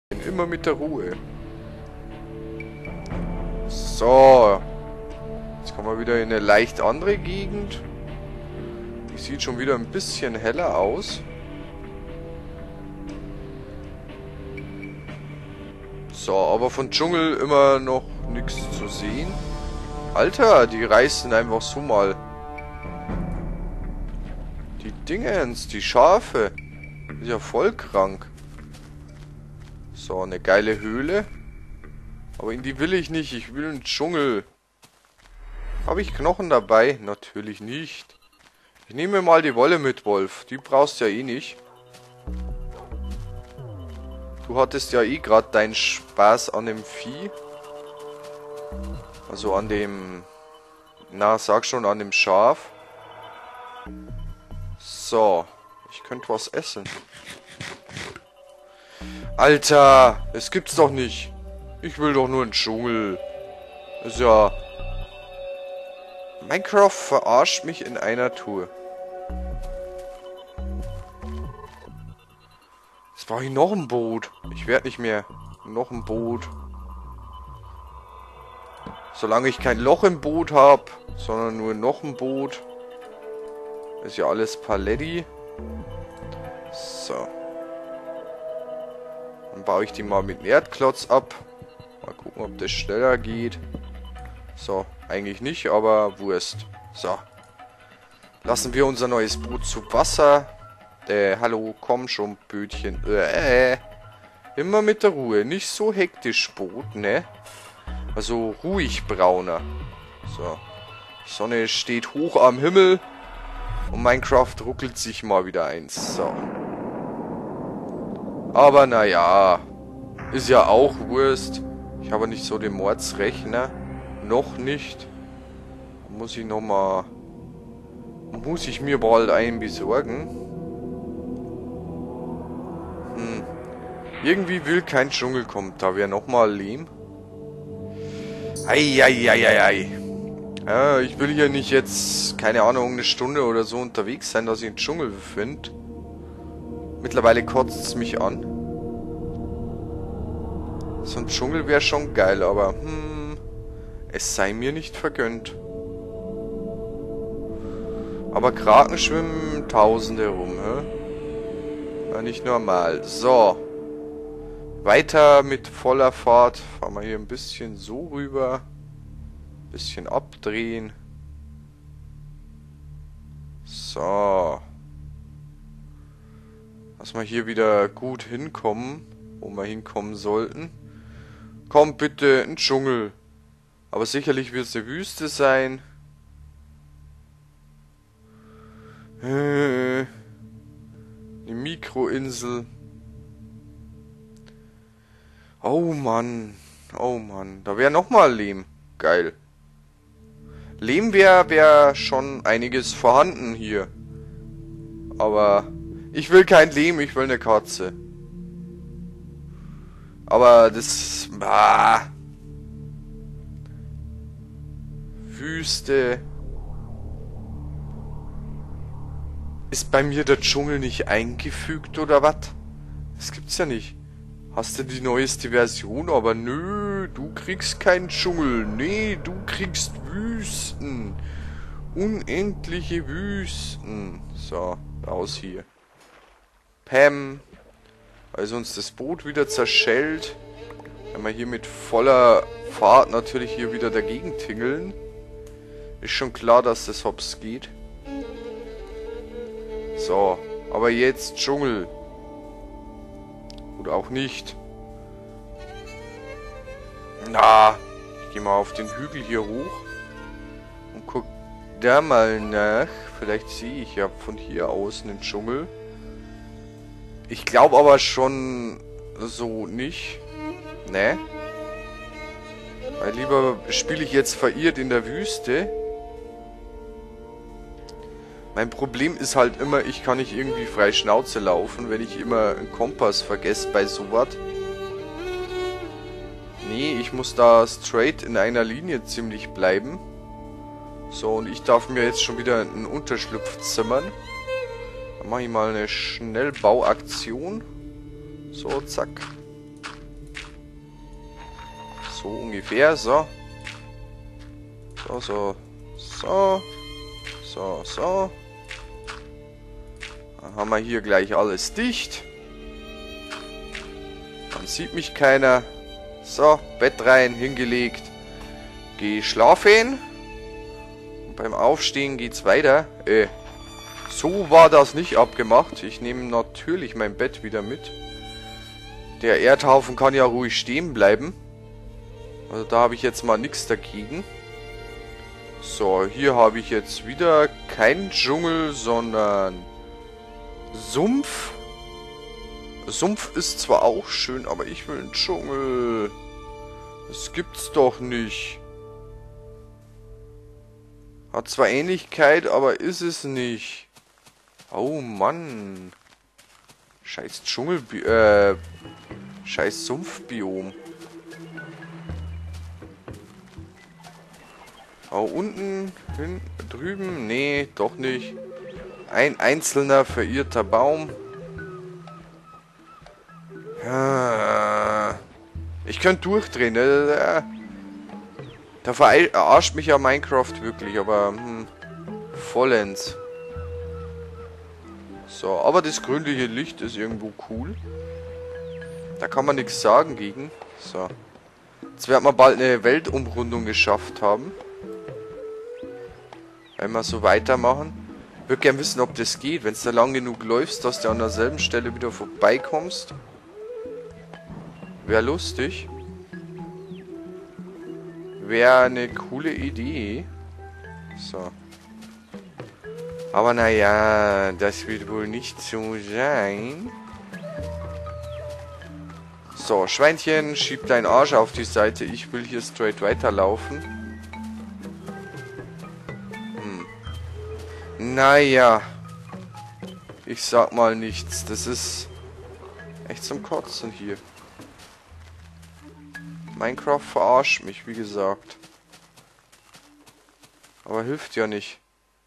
Immer mit der Ruhe. So. Jetzt kommen wir wieder in eine leicht andere Gegend. Die sieht schon wieder ein bisschen heller aus. So, aber von Dschungel immer noch nichts zu sehen. Alter, die reißen einfach so mal. Die Dingens, die Schafe. Ist ja voll krank. So, eine geile Höhle. Aber in die will ich nicht. Ich will einen Dschungel. Habe ich Knochen dabei? Natürlich nicht. Ich nehme mal die Wolle mit, Wolf. Die brauchst du ja eh nicht. Du hattest ja eh gerade deinen Spaß an dem Vieh. Also an dem... Na, sag schon, an dem Schaf. So. Ich könnte was essen. Alter, es gibt's doch nicht. Ich will doch nur einen Dschungel. Ist ja... Minecraft verarscht mich in einer Tour. Jetzt brauche ich noch ein Boot. Ich werde nicht mehr. Noch ein Boot. Solange ich kein Loch im Boot habe, sondern nur noch ein Boot. Ist ja alles Paletti. So. Dann baue ich die mal mit einem Erdklotz ab. Mal gucken, ob das schneller geht. So, eigentlich nicht, aber Wurst. So. Lassen wir unser neues Boot zu Wasser. Hallo, komm schon, Bötchen. Immer mit der Ruhe. Nicht so hektisch, Boot, ne? Also ruhig, Brauner. So. Die Sonne steht hoch am Himmel. Und Minecraft ruckelt sich mal wieder eins. So. Aber naja. Ist ja auch Wurst. Ich habe nicht so den Mordsrechner. Noch nicht. Muss ich nochmal... Muss ich mir bald einen besorgen. Irgendwie will kein Dschungelkommentar. Wäre nochmal Lehm. Eieieiei. Ja, ich will hier nicht jetzt, keine Ahnung, eine Stunde oder so unterwegs sein, dass ich einen Dschungel finde. Mittlerweile kotzt es mich an. So ein Dschungel wäre schon geil, aber es sei mir nicht vergönnt. Aber Kraken schwimmen Tausende rum, hä? Ja, nicht normal. So. Weiter mit voller Fahrt. Fahren wir hier ein bisschen so rüber. Bisschen abdrehen. So. Dass wir hier wieder gut hinkommen, wo wir hinkommen sollten. Komm bitte, ein Dschungel. Aber sicherlich wird es eine Wüste sein. Eine Mikroinsel. Oh Mann. Oh Mann. Da wäre nochmal Lehm. Geil. Lehm wäre schon einiges vorhanden hier. Aber ich will kein Lehm, ich will eine Katze. Aber das... Wüste. Ist bei mir der Dschungel nicht eingefügt oder was? Das gibt's ja nicht. Hast du die neueste Version? Aber nö, du kriegst keinen Dschungel. Nee, du kriegst Wüsten. Unendliche Wüsten. So, raus hier. Pam. Also uns das Boot wieder zerschellt. Wenn wir hier mit voller Fahrt natürlich hier wieder dagegen tingeln. Ist schon klar, dass das hops geht. So, aber jetzt Dschungel. Oder auch nicht. Na, ich gehe mal auf den Hügel hier hoch. Und guck da mal nach. Vielleicht sehe ich ja von hier aus einen Dschungel. Ich glaube aber schon so nicht. Ne? Weil lieber spiele ich jetzt verirrt in der Wüste. Mein Problem ist halt immer, ich kann nicht irgendwie frei Schnauze laufen, wenn ich immer einen Kompass vergesse bei sowas. Nee, ich muss da straight in einer Linie ziemlich bleiben. So, und ich darf mir jetzt schon wieder einen Unterschlupf zimmern. Dann mache ich mal eine Schnellbauaktion. So, zack. So ungefähr, so. So. Dann haben wir hier gleich alles dicht. Dann sieht mich keiner. So, Bett rein, hingelegt. Geh schlafen. Und beim Aufstehen geht's weiter. So war das nicht abgemacht. Ich nehme natürlich mein Bett wieder mit. Der Erdhaufen kann ja ruhig stehen bleiben. Also da habe ich jetzt mal nichts dagegen. So, hier habe ich jetzt wieder keinen Dschungel, sondern Sumpf. Sumpf ist zwar auch schön, aber ich will einen Dschungel. Das gibt's doch nicht. Hat zwar Ähnlichkeit, aber ist es nicht. Oh Mann. Scheiß scheiß Sumpfbiom. Oh, unten, drüben? Nee, doch nicht. Ein einzelner verirrter Baum. Ich könnte durchdrehen. Da verarscht mich ja Minecraft wirklich, aber vollends. So, aber das grünliche Licht ist irgendwo cool. Da kann man nichts sagen gegen. So. Jetzt werden wir bald eine Weltumrundung geschafft haben. Wenn wir so weitermachen. Ich würde gerne wissen, ob das geht. Wenn es da lang genug läufst, dass du an derselben Stelle wieder vorbeikommst. Wäre lustig. Wäre eine coole Idee. So. Aber naja, das wird wohl nicht so sein. So, Schweinchen, schieb deinen Arsch auf die Seite. Ich will hier straight weiterlaufen. Naja. Ich sag mal nichts. Das ist echt zum Kotzen hier. Minecraft verarscht mich, wie gesagt. Aber hilft ja nicht.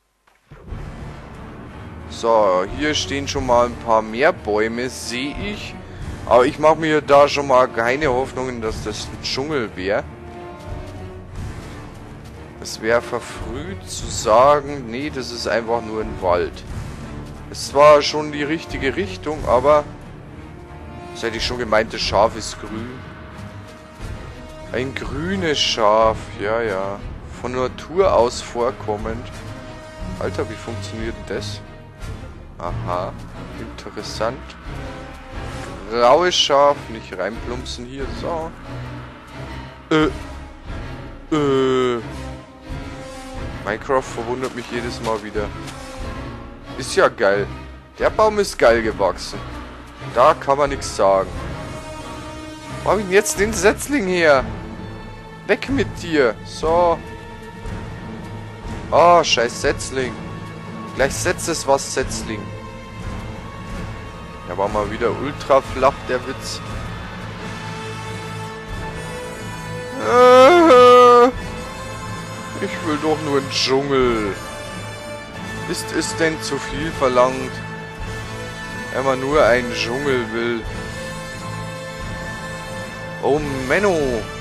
So, hier stehen schon mal ein paar mehr Bäume, sehe ich. Aber ich mache mir da schon mal keine Hoffnungen, dass das ein Dschungel wäre. Es wäre verfrüht zu sagen, nee, das ist einfach nur ein Wald. Es war schon die richtige Richtung, aber... Das hätte ich schon gemeint, das Schaf ist grün. Ein grünes Schaf, ja, ja. Von Natur aus vorkommend. Alter, wie funktioniert denn das? Aha, interessant. Graues Schaf, nicht reinplumpsen hier, so. Minecraft verwundert mich jedes Mal wieder. Ist ja geil. Der Baum ist geil gewachsen. Da kann man nichts sagen. Wo hab ich denn jetzt den Setzling her? Weg mit dir. So. Oh, scheiß Setzling. Gleich setzt es was, Setzling. Der war mal wieder ultra flach, der Witz. Ich will doch nur einen Dschungel. Ist es denn zu viel verlangt, wenn man nur einen Dschungel will? Oh Menno.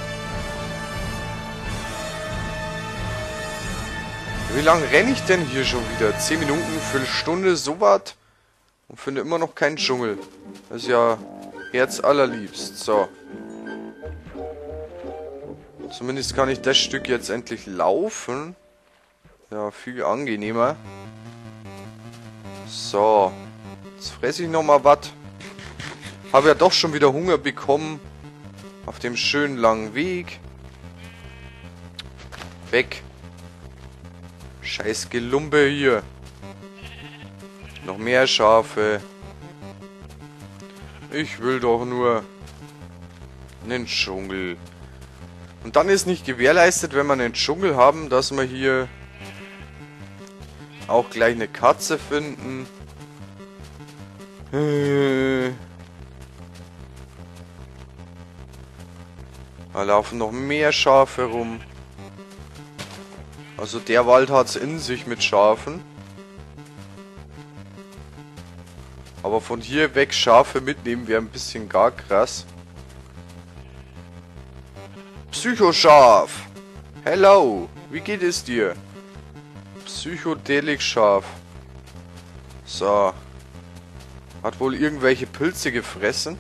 Wie lange renne ich denn hier schon wieder? 10 Minuten, Viertelstunde, sowas? Und finde immer noch keinen Dschungel. Das ist ja herzallerliebst. So. Zumindest kann ich das Stück jetzt endlich laufen. Ja, viel angenehmer. So. Jetzt fresse ich nochmal was. Habe ja doch schon wieder Hunger bekommen. Auf dem schönen langen Weg. Weg. Scheiß Gelumpe hier. Noch mehr Schafe. Ich will doch nur einen Dschungel. Und dann ist nicht gewährleistet, wenn wir einen Dschungel haben, dass wir hier auch gleich eine Katze finden. Da laufen noch mehr Schafe rum. Also der Wald hat es in sich mit Schafen. Aber von hier weg Schafe mitnehmen wäre ein bisschen gar krass. Psychoschaf. Hello. Wie geht es dir? Psychedelic Schaf. So. Hat wohl irgendwelche Pilze gefressen?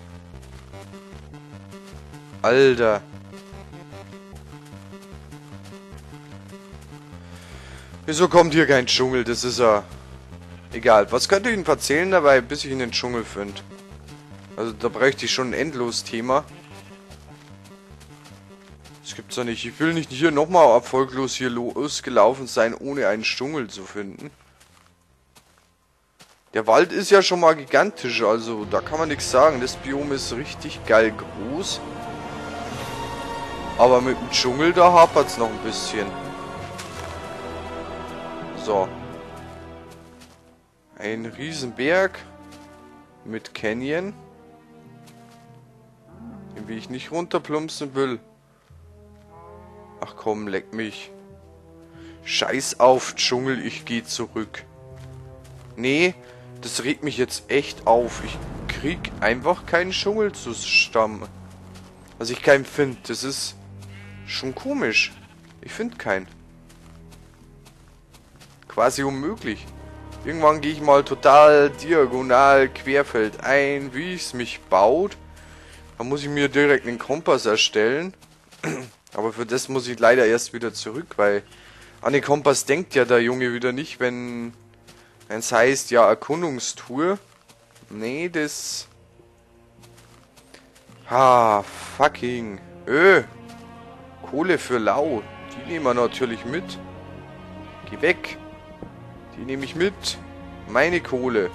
Alter. Wieso kommt hier kein Dschungel? Das ist ja... Egal. Was könnt ihr Ihnen erzählen dabei, bis ich in den Dschungel finde? Also da bräuchte ich schon ein Endlos-Thema. Das gibt's ja nicht. Ich will nicht hier nochmal erfolglos hier losgelaufen sein, ohne einen Dschungel zu finden. Der Wald ist ja schon mal gigantisch, also da kann man nichts sagen. Das Biom ist richtig geil groß. Aber mit dem Dschungel, da hapert's noch ein bisschen. So. Ein Riesenberg mit Canyon, den ich nicht runterplumpsen will. Ach komm, leck mich. Scheiß auf Dschungel, ich gehe zurück. Nee, das regt mich jetzt echt auf. Ich krieg einfach keinen Dschungel zustande. Also ich keinen finde. Das ist schon komisch. Ich finde keinen. Quasi unmöglich. Irgendwann gehe ich mal total diagonal querfeld ein, wie es mich baut. Dann muss ich mir direkt einen Kompass erstellen. Aber für das muss ich leider erst wieder zurück, weil an den Kompass denkt ja der Junge wieder nicht, wenn es heißt, ja, Erkundungstour. Nee, das... fucking... Kohle für lau. Die nehmen wir natürlich mit. Geh weg. Die nehme ich mit. Meine Kohle.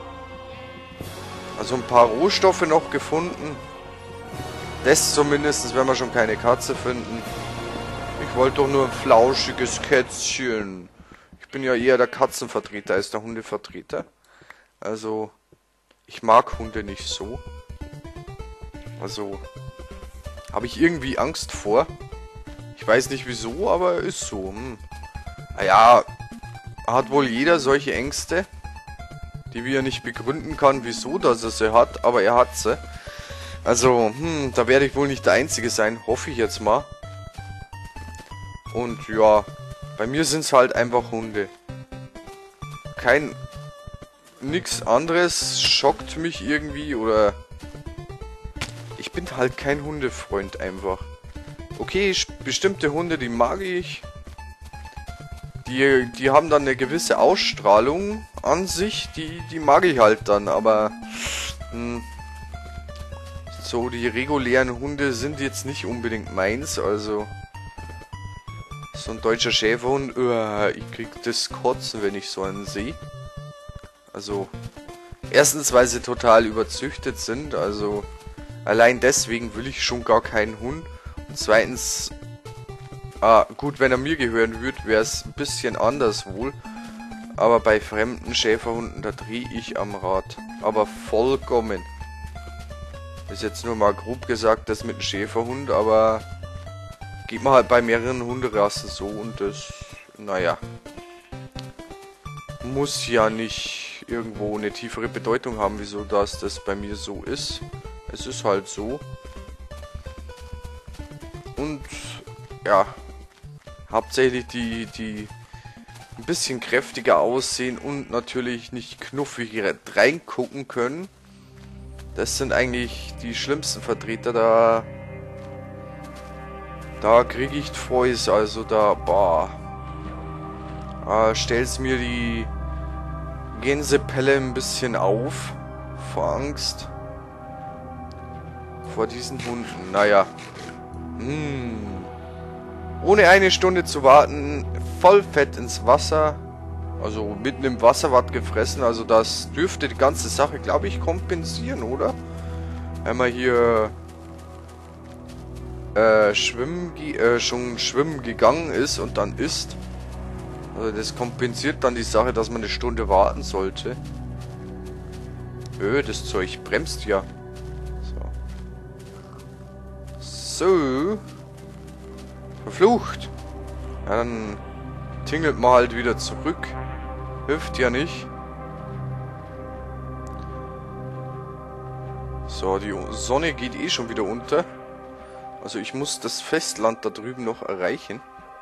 Also ein paar Rohstoffe noch gefunden. Das zumindest, wenn wir schon keine Katze finden. Ich wollte doch nur ein flauschiges Kätzchen. Ich bin ja eher der Katzenvertreter als der Hundevertreter. Also, ich mag Hunde nicht so. Also, habe ich irgendwie Angst vor. Ich weiß nicht wieso, aber ist so. Naja, hat wohl jeder solche Ängste, die wir nicht begründen kann, wieso dass er sie hat, aber er hat sie. Also, da werde ich wohl nicht der Einzige sein, hoffe ich jetzt mal. Und ja, bei mir sind es halt einfach Hunde. Nix anderes schockt mich irgendwie oder... Ich bin halt kein Hundefreund einfach. Okay, bestimmte Hunde, die mag ich. Die haben dann eine gewisse Ausstrahlung an sich, die mag ich halt dann, aber... so, die regulären Hunde sind jetzt nicht unbedingt meins, also... So ein deutscher Schäferhund, ich krieg das Kotzen, wenn ich so einen sehe. Also, erstens, weil sie total überzüchtet sind, also... Allein deswegen will ich schon gar keinen Hund. Und zweitens... gut, wenn er mir gehören würde, wäre es ein bisschen anders wohl. Aber bei fremden Schäferhunden, da drehe ich am Rad. Aber vollkommen. Ist jetzt nur mal grob gesagt, das mit dem Schäferhund, aber geht man halt bei mehreren Hunderassen so und das, naja, muss ja nicht irgendwo eine tiefere Bedeutung haben, wieso das bei mir so ist. Es ist halt so. Und, ja, hauptsächlich die ein bisschen kräftiger aussehen und natürlich nicht knuffig reingucken können. Das sind eigentlich die schlimmsten Vertreter, da kriege ich Fäust, also da, stellt's mir die Gänsepelle ein bisschen auf, vor Angst, vor diesen Hunden, naja, ohne eine Stunde zu warten, voll fett ins Wasser, also mitten im Wasser was gefressen, also das dürfte die ganze Sache, glaube ich, kompensieren, oder? Wenn man hier schon schwimmen gegangen ist und dann isst. Also das kompensiert dann die Sache, dass man eine Stunde warten sollte. Das Zeug bremst ja. So. Verflucht. Ja, dann tingelt man halt wieder zurück. Hilft ja nicht. So, die Sonne geht eh schon wieder unter. Also ich muss das Festland da drüben noch erreichen.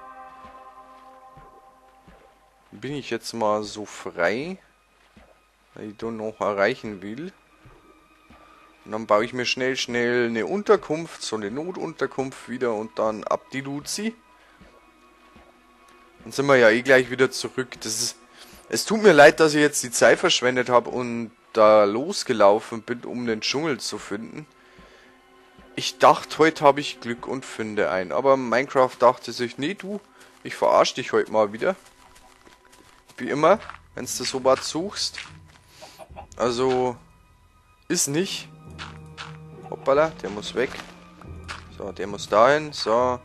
Bin ich jetzt mal so frei, weil ich da noch erreichen will. Und dann baue ich mir schnell eine Unterkunft, so eine Notunterkunft wieder und dann ab die Luzi. Dann sind wir ja eh gleich wieder zurück. Es tut mir leid, dass ich jetzt die Zeit verschwendet habe und da losgelaufen bin, um den Dschungel zu finden. Ich dachte, heute habe ich Glück und finde einen. Aber Minecraft dachte sich, nee du, ich verarsche dich heute mal wieder. Wie immer, wenn du so was suchst. Also, ist nicht. Hoppala, der muss weg. So, der muss dahin. So.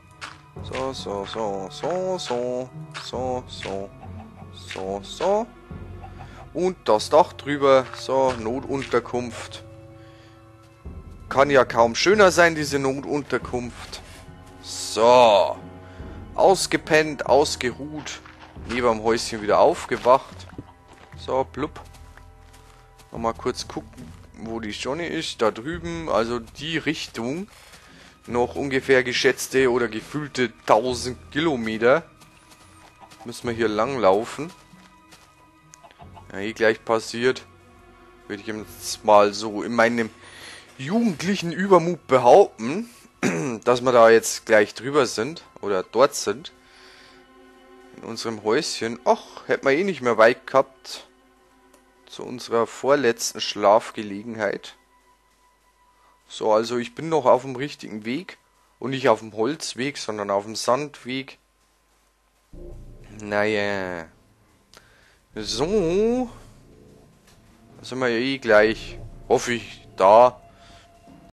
So. Und das Dach drüber. So, Notunterkunft. Kann ja kaum schöner sein, diese Notunterkunft. So. Ausgepennt, ausgeruht. Neben dem Häuschen wieder aufgewacht. So, blub. Nochmal kurz gucken, wo die Sonne ist. Da drüben, also die Richtung. Noch ungefähr geschätzte oder gefühlte 1000 Kilometer. Müssen wir hier lang laufen. Ja, eh gleich passiert. Würde ich jetzt mal so in meinem jugendlichen Übermut behaupten, dass wir da jetzt gleich drüber sind. Oder dort sind. In unserem Häuschen. Ach, hätten wir eh nicht mehr weit gehabt. Zu unserer vorletzten Schlafgelegenheit. So, also ich bin noch auf dem richtigen Weg. Und nicht auf dem Holzweg, sondern auf dem Sandweg. Naja. So. Da sind wir ja eh gleich, hoffe ich, da.